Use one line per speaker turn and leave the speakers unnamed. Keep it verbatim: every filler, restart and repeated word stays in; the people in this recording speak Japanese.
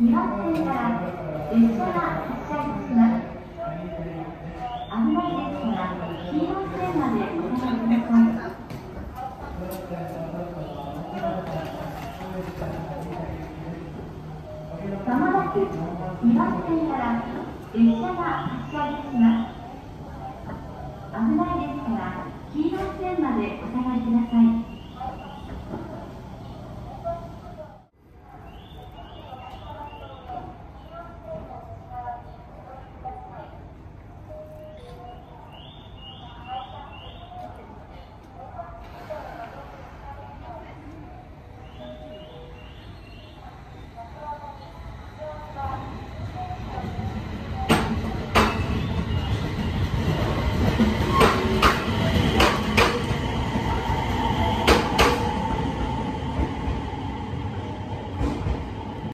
にばん線から列車が発車いたします。危ないですから黄色い線までお下がりください。まもなくにばん線から列車が発車いたします。危ないですから黄色い線までお下がりください。